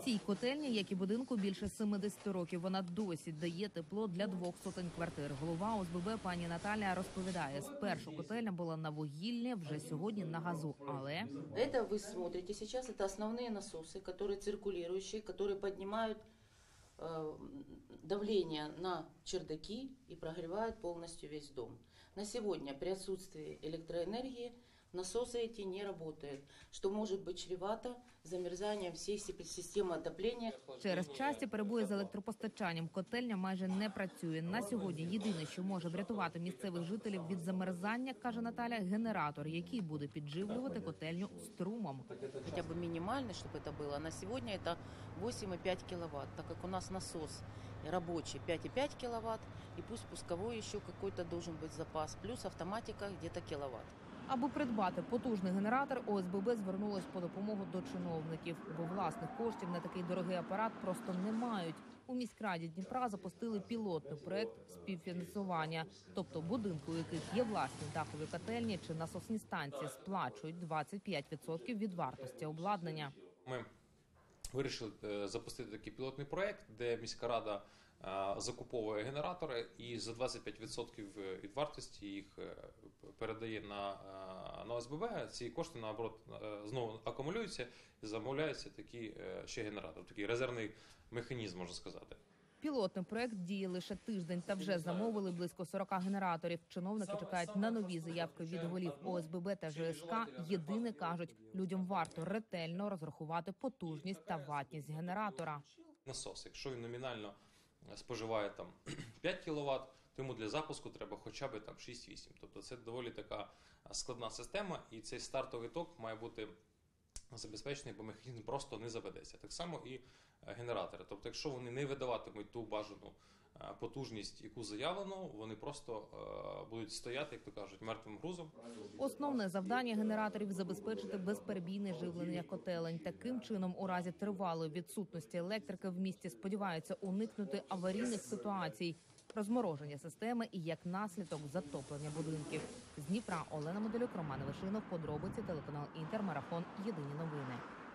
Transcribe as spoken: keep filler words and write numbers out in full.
Цій котельні, як і будинку, більше сімдесят років. Вона досі дає тепло для двох сотень квартир. Голова О С Б Б пані Наталія розповідає, спершу котельня була на вугіллі, вже сьогодні на газу. Але... Это вы смотрите сейчас, это основные насосы, которые циркулирующие, которые поднимают э, давление на чердаки и прогревают полностью весь дом. На сегодня при отсутствии электроэнергии насосы эти не работают, что может быть чревато замерзанием всей системы отопления. Через часті перебої з електропостачанням котельня майже не працює. На сьогодні єдине, що може врятувати місцевих жителів від замерзання, каже Наталя, генератор, який буде підживлювати котельню струмом. Хотя бы минимально, чтобы это было. На сегодня это восемь и пять киловатт, так как у нас насос рабочий пять и пять киловатт, и пусть пусковой еще какой-то должен быть запас, плюс автоматика где-то киловатт. Аби придбати потужний генератор, О С Б Б звернулось по допомогу до чиновників, бо власних коштів на такий дорогий апарат просто не мають. У міськраді Дніпра запустили пілотний проект співфінансування. Тобто будинку, у яких є власні дахові котельні чи насосні станції, сплачують двадцять п'ять відсотків від вартості обладнання. Ми вирішили запустити такий пілотний проект, де міська рада закуповує генератори і за двадцять п'ять відсотків від вартості їх передає на, на О С Б Б. Ці кошти, наоборот, знову акумулюються і замовляються такі ще генератори, такий резервний механізм, можна сказати. Пілотний проект діє лише тиждень, та вже замовили близько сорок генераторів. Чиновники чекають на нові заявки від голів О С Б Б та Ж С К. Єдине, кажуть, людям варто ретельно розрахувати потужність та вартість генератора. Насос, якщо він номінально споживає там п'ять кіловат, то йому для запуску треба хоча б там шість-вісім. Тобто це доволі така складна система, і цей стартовий ток має бути забезпечений, бо механізм просто не заведеться. Так само і генератори. Тобто, якщо вони не видаватимуть ту бажану потужність, яку заявлено, вони просто будуть стояти, як то кажуть, мертвим грузом. Основне завдання генераторів – забезпечити безперебійне живлення котелень. Таким чином, у разі тривалої відсутності електрики в місті сподіваються уникнути аварійних ситуацій, розмороження системи і, як наслідок, затоплення будинків. З Дніпра Олена Модолюк, Роман Вишинов, подробиці, телеканал Інтер, марафон, єдині новини.